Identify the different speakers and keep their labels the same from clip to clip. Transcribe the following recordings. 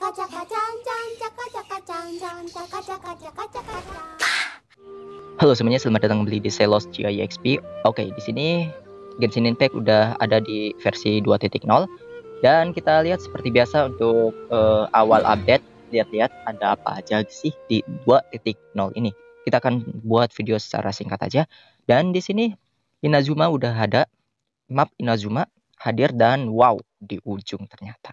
Speaker 1: Halo semuanya, selamat datang kembali di Selos GIXP. Oke, di sini Genshin Impact udah ada di versi 2.0 dan kita lihat seperti biasa untuk awal update, lihat-lihat ada apa aja sih di 2.0 ini. Kita akan buat video secara singkat aja. Dan di sini Inazuma udah ada, map Inazuma hadir dan wow, di ujung ternyata.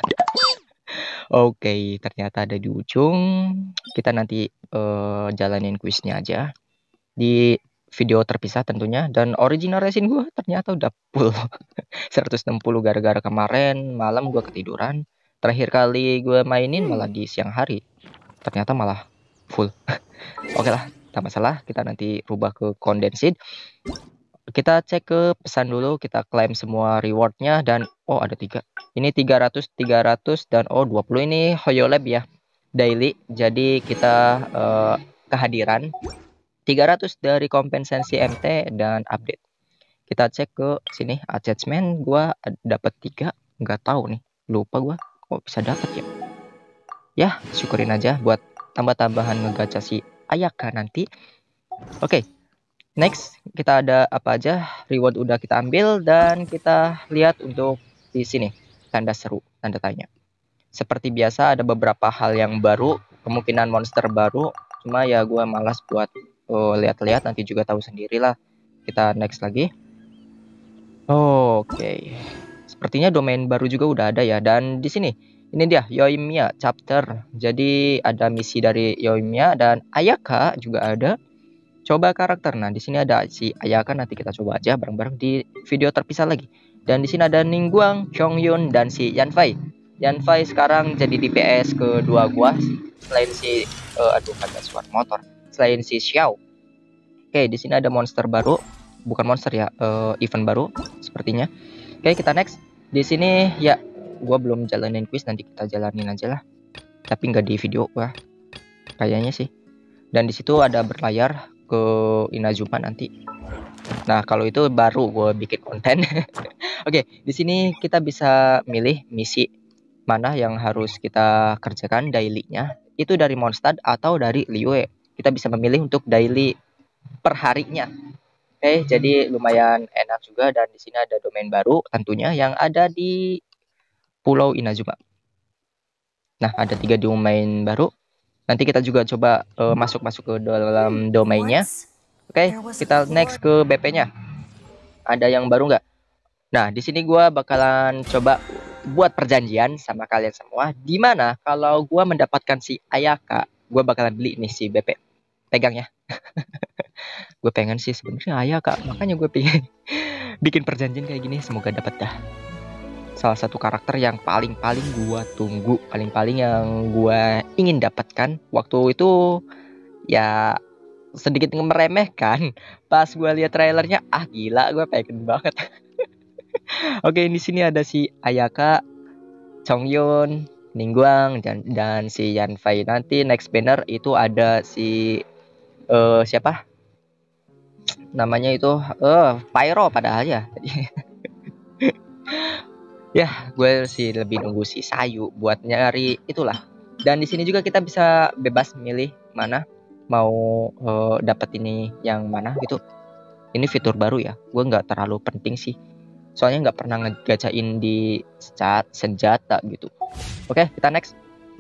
Speaker 1: Oke, ternyata ada di ujung. Kita nanti jalanin kuisnya aja di video terpisah tentunya. Dan original resin gue ternyata udah full 160 gara-gara kemarin malam gue ketiduran. Terakhir kali gue mainin malah di siang hari, ternyata malah full. Oke lah, tak masalah, kita nanti rubah ke condensed. Kita cek ke pesan dulu, kita klaim semua rewardnya. Dan oh, ada 3 ini 300 dan 20 ini Hoyolab ya, daily. Jadi kita kehadiran 300 dari kompensasi MT dan update. Kita cek ke sini attachment, gua dapat 3, nggak tahu nih, lupa gua kok bisa dapat ya. Ya, syukurin aja buat tambah-tambahan ngegacha si Ayaka nanti. Oke. Next, kita ada apa aja? Reward udah kita ambil dan kita lihat untuk di sini tanda seru, tanda tanya. Seperti biasa ada beberapa hal yang baru, kemungkinan monster baru. Cuma ya gue malas buat lihat-lihat, nanti juga tahu sendirilah. Kita next lagi. Oke. Sepertinya domain baru juga udah ada ya. Dan di sini ini dia Yoimiya chapter. Jadi ada misi dari Yoimiya dan Ayaka juga ada. Coba karakter. Nah, di sini ada si Ayaka, nanti kita coba aja bareng-bareng di video terpisah lagi. Dan di sini ada Ningguang, Chongyun dan si Yanfei. Yanfei sekarang jadi DPS kedua gua selain si aduh, ada suara motor. Selain si Xiao. Oke, di sini ada monster baru, bukan monster ya, event baru sepertinya. Oke, kita next. Di sini ya gua belum jalanin quiz, nanti kita jalanin aja lah. Tapi nggak di video gua. Kayaknya sih. Dan di situ ada berlayar ke Inazuma nanti. Nah, kalau itu baru gue bikin konten. Oke, di sini kita bisa milih misi mana yang harus kita kerjakan daily-nya. Itu dari Mondstadt atau dari Liyue. Kita bisa memilih untuk daily per harinya. Oke, jadi lumayan enak juga. Dan di sini ada domain baru tentunya yang ada di Pulau Inazuma. Nah, ada 3 domain baru. Nanti kita juga coba masuk ke dalam domainnya. Oke, kita next ke BP-nya. Ada yang baru nggak? Nah, di sini gue bakalan coba buat perjanjian sama kalian semua. Dimana kalau gue mendapatkan si Ayaka, gue bakalan beli nih si BP. Pegang ya. Gue pengen sih sebenarnya Ayaka, makanya gue pengen bikin perjanjian kayak gini. Semoga dapat dah. Salah satu karakter yang paling gua tunggu, paling yang gua ingin dapatkan waktu itu ya, sedikit meremehkan pas gua lihat trailernya. Gila, gua pengen banget. Oke, di sini ada si Ayaka, Chongyun, Ningguang dan si Yanfei. Nanti next banner itu ada si siapa namanya itu, Pyro padahal ya. Ya, gue sih lebih nunggu si Sayu buat nyari itulah. Dan di sini juga kita bisa bebas milih mana mau dapat ini yang mana gitu. Ini fitur baru ya. Gue nggak terlalu penting sih. Soalnya nggak pernah ngegacain di senjata gitu. Oke, kita next.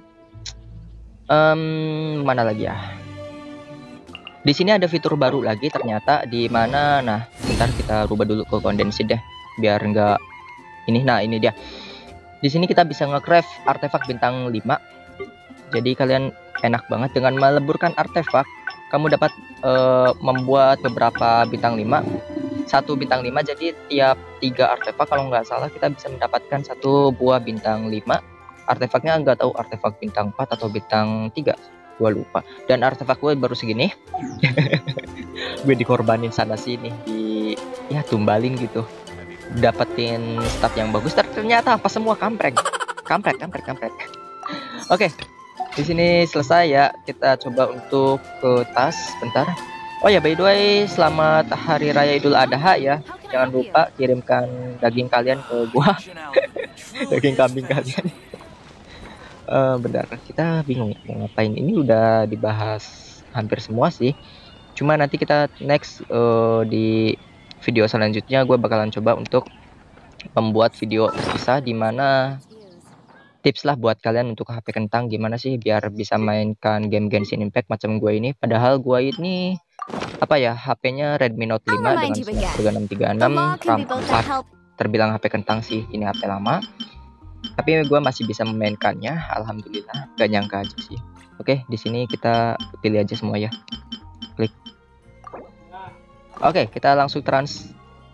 Speaker 1: Mana lagi ya? Di sini ada fitur baru lagi ternyata, di mana, nah, bentar kita rubah dulu ke condensed deh biar nggak ini. Nah, ini dia. Di sini kita bisa nge-craft artefak bintang 5. Jadi kalian enak banget dengan meleburkan artefak. Kamu dapat membuat beberapa bintang 5. 1 bintang 5, jadi tiap 3 artefak kalau nggak salah kita bisa mendapatkan 1 buah bintang 5. Artefaknya nggak tahu artefak bintang 4 atau bintang 3. Gua lupa. Dan artefak gue baru segini. Gue dikorbanin sana sini, ya tumbalin gitu. Dapetin stat yang bagus, ternyata apa semua kampret. Oke, di sini selesai ya. Kita coba untuk ke tas bentar. Oh ya, by the way, selamat hari raya Idul Adha ya. Jangan lupa kirimkan daging kalian ke gua. Daging kambing kalian. Benar, kita bingung mau ngapain. Ini udah dibahas hampir semua sih. Cuma nanti kita next di video selanjutnya gue bakalan coba untuk membuat video terpisah di mana tips lah buat kalian untuk HP kentang gimana sih biar bisa mainkan game Genshin Impact macam gue ini. Padahal gue ini apa ya, HP-nya Redmi Note 5 dengan Snapdragon 636, RAM 4, terbilang HP kentang sih, ini HP lama. Tapi gue masih bisa memainkannya, alhamdulillah. Gak nyangka aja sih. Oke, di sini kita pilih aja semua ya. Klik. Oke, kita langsung trans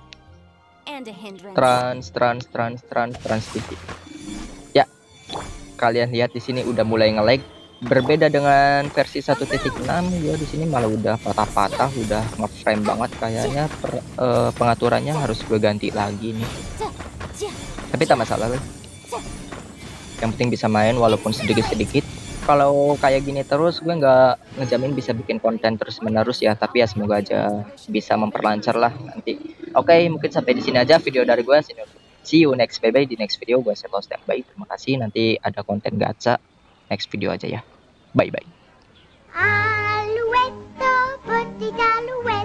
Speaker 1: TV. Ya, kalian lihat di sini udah mulai nge-lag. Berbeda dengan versi 1.6 ya, di sini malah udah patah-patah, udah nge-frame banget kayaknya. Pengaturannya harus gue ganti lagi nih. Tapi tak masalah loh. Yang penting bisa main walaupun sedikit-sedikit. Kalau kayak gini terus gue nggak ngejamin bisa bikin konten terus menerus ya, tapi ya semoga aja bisa memperlancar lah nanti. Oke, mungkin sampai di sini aja video dari gue. See you next, bye bye di next video. Gue Seto Standby. Terima kasih, nanti ada konten gacha next video aja ya. Bye bye.